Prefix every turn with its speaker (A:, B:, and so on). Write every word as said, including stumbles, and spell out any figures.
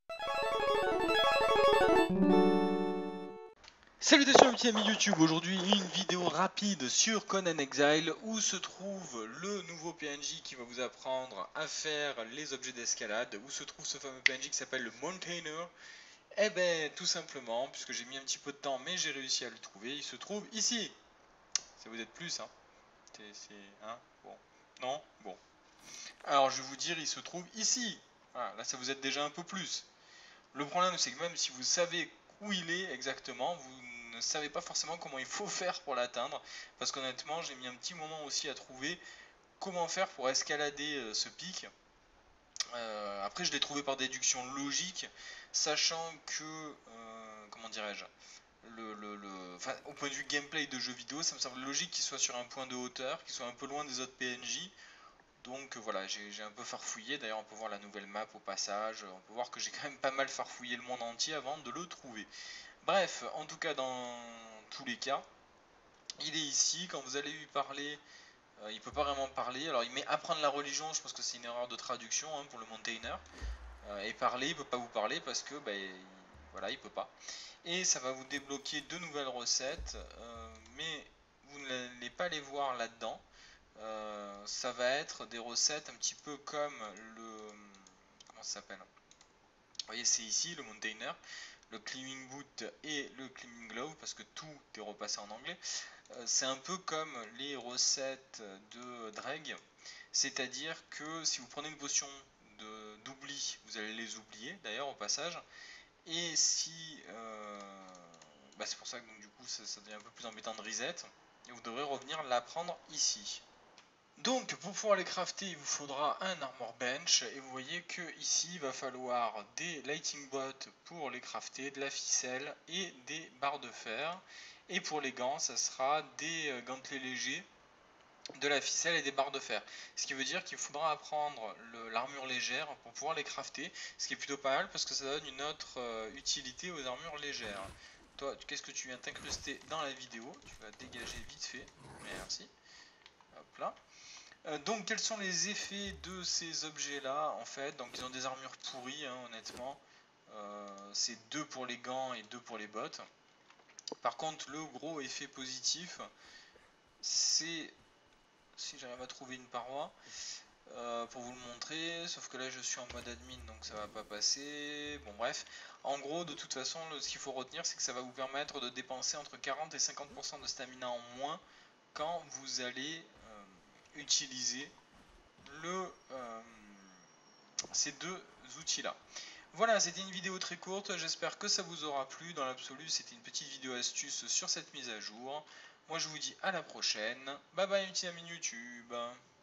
A: Salutations mes petits amis YouTube, aujourd'hui une vidéo rapide sur Conan Exile où se trouve le nouveau P N J qui va vous apprendre à faire les objets d'escalade, où se trouve ce fameux P N J qui s'appelle le Mountainer. Eh ben tout simplement, puisque j'ai mis un petit peu de temps mais j'ai réussi à le trouver, il se trouve ici. Ça vous aide plus hein, c'est, hein, bon, non, bon. Alors je vais vous dire, il se trouve ici, voilà, là ça vous aide déjà un peu plus. Le problème, c'est que même si vous savez où il est exactement, vous ne savez pas forcément comment il faut faire pour l'atteindre. Parce qu'honnêtement, j'ai mis un petit moment aussi à trouver comment faire pour escalader euh, ce pic. Euh, après, je l'ai trouvé par déduction logique, sachant que, euh, comment dirais-je, le, le, le, enfin, au point de vue gameplay de jeu vidéo, ça me semble logique qu'il soit sur un point de hauteur, qu'il soit un peu loin des autres P N J. Donc voilà, j'ai un peu farfouillé, d'ailleurs on peut voir la nouvelle map au passage, on peut voir que j'ai quand même pas mal farfouillé le monde entier avant de le trouver. Bref, en tout cas dans tous les cas, il est ici, quand vous allez lui parler, euh, il peut pas vraiment parler, alors il met apprendre la religion, je pense que c'est une erreur de traduction hein, pour le Mountainer, euh, et parler, il peut pas vous parler parce que, bah, il, voilà, il peut pas. Et ça va vous débloquer de nouvelles recettes, euh, mais vous n'allez pas les voir là-dedans. Euh, ça va être des recettes un petit peu comme le... Comment ça s'appelle? Vous voyez, c'est ici le Mountainer, le Climbing Boot et le Climbing Glove, parce que tout est repassé en anglais. Euh, c'est un peu comme les recettes de Dreg, c'est-à-dire que si vous prenez une potion d'oubli, vous allez les oublier d'ailleurs au passage. Et si... Euh, bah c'est pour ça que donc, du coup ça, ça devient un peu plus embêtant de reset. Et vous devrez revenir la prendre ici. Donc pour pouvoir les crafter, il vous faudra un armor bench et vous voyez que ici il va falloir des lighting bots pour les crafter, de la ficelle et des barres de fer. Et pour les gants, ça sera des gantelets légers, de la ficelle et des barres de fer. Ce qui veut dire qu'il faudra apprendre l'armure légère pour pouvoir les crafter, ce qui est plutôt pas mal parce que ça donne une autre euh, utilité aux armures légères. Toi, qu'est-ce que tu viens t'incruster dans la vidéo? Tu vas dégager vite fait. Merci. Hop là. Euh, donc quels sont les effets de ces objets là en fait? Donc ils ont des armures pourries hein, honnêtement. Euh, c'est deux pour les gants et deux pour les bottes. Par contre le gros effet positif c'est, si j'arrive à trouver une paroi euh, pour vous le montrer, sauf que là je suis en mode admin donc ça va pas passer. Bon bref, en gros de toute façon ce qu'il faut retenir c'est que ça va vous permettre de dépenser entre quarante et cinquante pour cent de stamina en moins quand vous allez euh, utiliser le, euh, ces deux outils là. Voilà, c'était une vidéo très courte, j'espère que ça vous aura plu. Dans l'absolu, c'était une petite vidéo astuce sur cette mise à jour. Moi je vous dis à la prochaine. Bye bye mes petits amis YouTube.